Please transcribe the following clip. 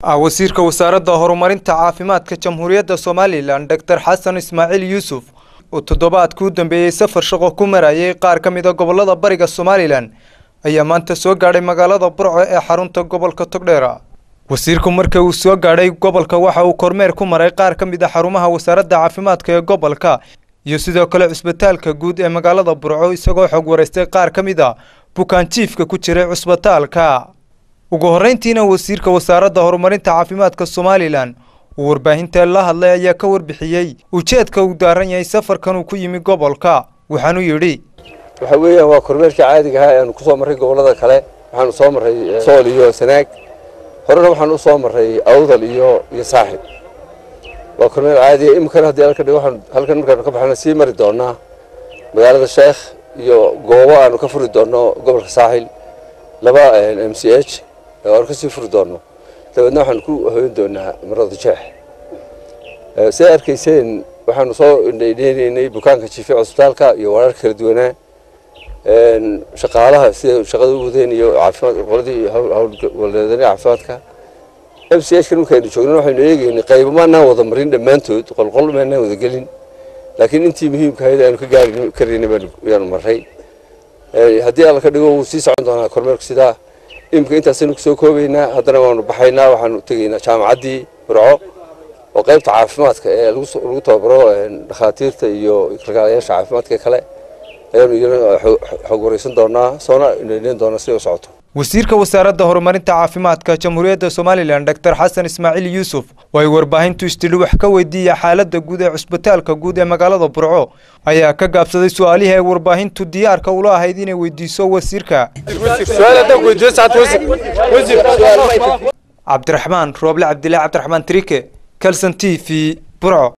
wasiirka wasaaradda horumarinta caafimaadka Jamhuuriyadda Soomaaliland Dr. Xasan Ismaaciil Yuusuf oo toddobaadkii u dambeeyay safar shaqo ku marayay qaar ka mid ah gobollada bariga Soomaaliland ayaa maanta soo gaadhay magaalada Burco ee xarunta gobolka Togdheer. wasiirku markii uu soo gaadhay gobolka waxa uu kormeer ku maray qaar ka mid ah xarumaha wasaaradda caafimaadka ee gobolka iyo sidoo kale cusbitaalka guud ee magaalada Burco isagoo xog wareystay qaar ka mid ah bukaan jiifka ku jiray cusbitaalka. ugu horeyntiina wasiirka wasaaradda horumarinta caafimaadka Soomaaliland uu warbaahinta la hadlay ayaa ka warbixiyay ujeedka uu daaran yahay safarkan uu ku yimi gobolka waxaanu yiri waxa weeyaan waa kormeerka caadiga ah ee aan ku soo maray gobolada kale waxaan soo maray Sool iyo Sanaag horena waxaan u soo maray Awdal iyo Saaxib waa kormeer caadi ah imkan hadii halka dhigo waxaan halkan markaan ka baxno sii mari doonaa magaalada Sheekh iyo goobo aan ka furi doono gobolka Saaxil laba MCH oo ka sii furi doono dabadna waxaan ku hoyn doonaa marada jeex si arkayseen waxaan soo indheynay bukaanka jiifay cusbitaalka iyo warar kala duwan shaqaalaha sida shaqada u wadeen iyo caafimaad qoladii hawlgaleedana caafimaadka MCH kan markaynu joogno waxaynu eegaynay qaybo maana wada marin dhamaantood qolqol maana wada gelin laakiin intii muhiimka ahayd aanu ka gaarin karinay baan maray haddii alla ka dhigo uu sii socon doonaa kormeerku sidaa imka intaasaynu ku soo koobaynaa haddana waanu baxaynaa waxaanu tegaynaa jaamacaddii Burco oo qaybta caafimaadka ee lagu tababaro dhakhaatiirta iyo kalkaaliyaasha caafimaadka kale ayaanu xog wareysan doonaa soona inaan doonaa si uu socoto. wasiirka wasaaradda horumarinta caafimaadka Jamhuuriyadda Soomaaliland Dr. Xasan Ismaaciil Yuusuf way warbaahintu istiri wax ka weydiiyay xaaladda guud ee cusbitaalka guud ee magaalada Burco ayaa ka gaabsaday su'aalaha ay warbaahintu diyaarka u lahayd inay weydiiso wasiirka. Cabdiraxmaan Rooble Cabdilaahi Cabdiraxmaan Trike Kalsan TV Burco.